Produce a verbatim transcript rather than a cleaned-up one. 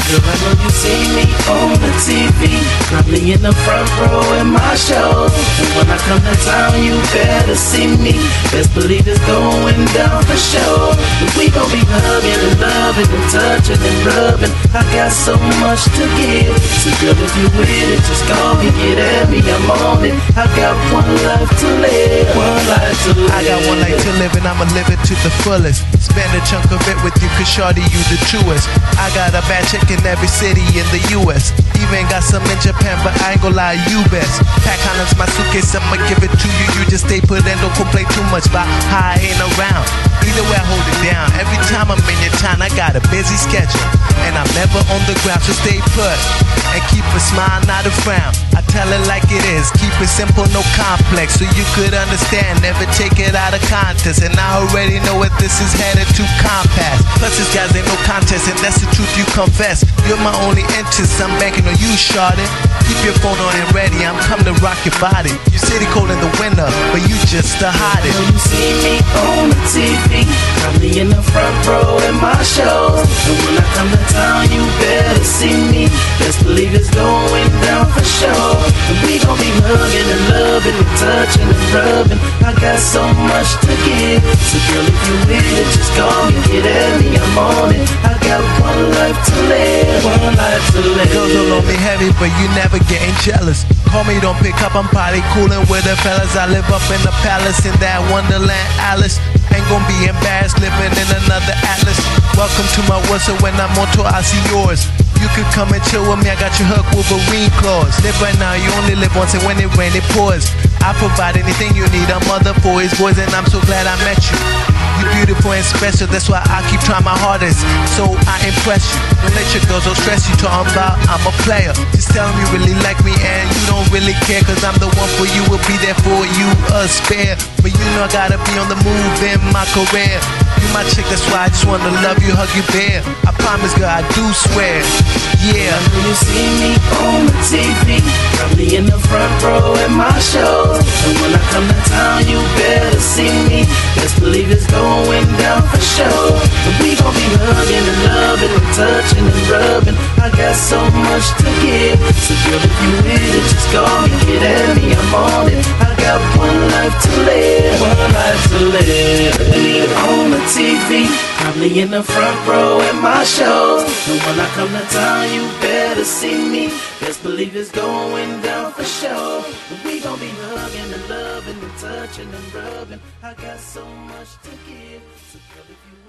girl, I know you see me on the T V, probably in the front row in my show. And when I come to town, you better see me. Best believe it's going down for sure. And we gon' be hugging and loving and touching and rubbing. I got so much to give. So girl, if you with it, just call me, get at me, I'm on it. I got one life to live, one life to live. I got one life to live and I'ma live it to the fullest. Spend a chunk of it with you, cause shorty, you the truest. I got a bad chick in every city in the U S. Even got some in Japan, but I ain't gon' lie, you best. Pack condoms, my suitcase, I'ma give it to you. You just stay put and don't complain too much about how I ain't around. Either way, I hold it down. Every time I'm in your town, I got a busy schedule, and I'm never on the ground, so stay put and keep a smile, not a frown. I tell it like it is, keep it simple, no complex, so you could understand. Never take it out of context, and I already know what this is headed to compass. Plus, this guys ain't no contest, and that's the truth you confess. You're my only interest, I'm banking on you, shawty. Keep your phone on and ready, I'm coming to rock your body. You city cold in the winter, but you just the hottest. When you see me on the T V, probably in the front row in my shows. And when I come to town, you better see me. Best believe it's going down for sure. And we gon' be hugging and loving and touching and rubbing. I got so much to give. So girl, if you with it, just call me, get at me, I'm on it. I got one life to live, one life to live. Girls don't know me heavy, but you never getting jealous. Call me, don't pick up, I'm probably coolin' with the fellas. I live up in the palace in that Wonderland Alice. Ain't gon' be embarrassed living in another atlas. Welcome to my world, so when I'm on tour, I see yours. You could come and chill with me, I got your hook Wolverine claws. Live right now, you only live once, and when it rains, it pours. I provide anything you need, a mother for his boys, and I'm so glad I met you. You're beautiful and special, that's why I keep trying my hardest, so I impress you. Don't let your girls don't stress you, talking about I'm a player. Just tell them you really like me and you don't really care, cause I'm the one for you, will be there for you, a spare. But you know I gotta be on the move in my career. You my chick, that's why I just wanna love you, hug you bare. I promise, girl, I do swear. Yeah. When you see me on the T V, probably in the front row in my shows. And when I come to town, you better see me. Best believe it's going down for sure. And we gon' be hugging and loving and touching and rubbing. I got so much to give. So girl, if you with it, just call me, get at me, I'm on it. I got one life to live, one life to live. Me on the T V, probably in the front row in my shows. And when I come to town, you better see me. Best believe it's going down for sure. And we gon' be hugging and loving and touching and rubbing. I got so much to give. So girl, if you